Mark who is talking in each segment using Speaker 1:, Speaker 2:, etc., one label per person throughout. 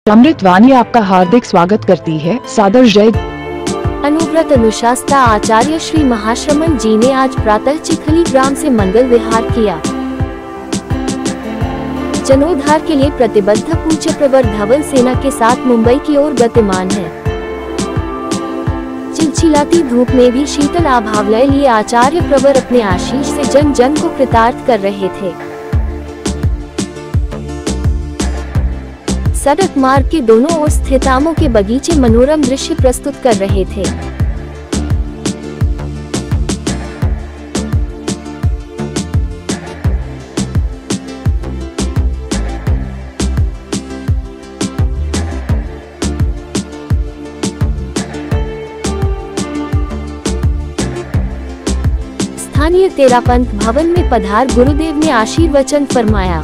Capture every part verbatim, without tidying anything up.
Speaker 1: अमृतवाणी आपका हार्दिक स्वागत करती है। सादर जय।
Speaker 2: अनुव्रत अनुशास्ता आचार्य श्री महाश्रमण जी ने आज प्रातः चिखली ग्राम से मंगल विहार किया। जनोद्धार के लिए प्रतिबद्ध पूज्य प्रवर धवल सेना के साथ मुंबई की ओर गतिमान है। चिलचिलाती धूप में भी शीतल आभावलय लिए आचार्य प्रवर अपने आशीष से जन जन को कृतार्थ कर रहे थे। सड़क मार्ग के दोनों ओर स्थित आमों के बगीचे मनोरम दृश्य प्रस्तुत कर रहे थे। स्थानीय तेरापंथ भवन में पधार गुरुदेव ने आशीर्वचन फरमाया।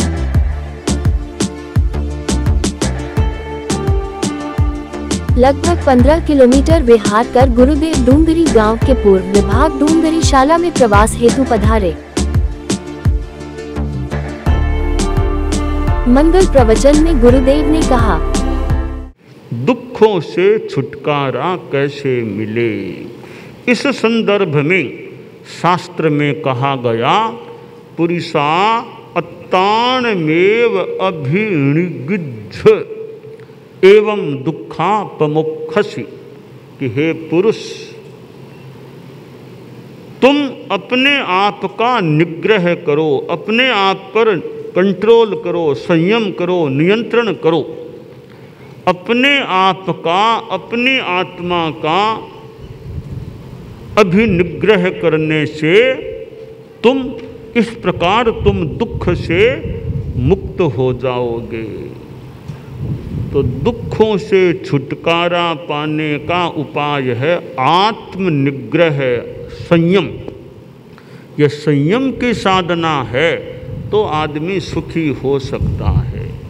Speaker 2: लगभग पंद्रह किलोमीटर विहार कर गुरुदेव डूंगरी गांव के पूर्व विभाग डूंगरी शाला में प्रवास हेतु पधारे। मंगल प्रवचन में गुरुदेव ने कहा,
Speaker 3: दुखों से छुटकारा कैसे मिले। इस संदर्भ में शास्त्र में कहा गया, पुरुषा अत्तानमेव अभिनिगिद्ध एवं दुखापमुखसि, कि हे पुरुष, तुम अपने आप का निग्रह करो, अपने आप पर कंट्रोल करो, संयम करो, नियंत्रण करो। अपने आप का, अपनी आत्मा का अभिनिग्रह करने से तुम इस प्रकार तुम दुख से मुक्त हो जाओगे। तो दुखों से छुटकारा पाने का उपाय है आत्मनिग्रह, संयम। यह संयम की साधना है तो आदमी सुखी हो सकता है।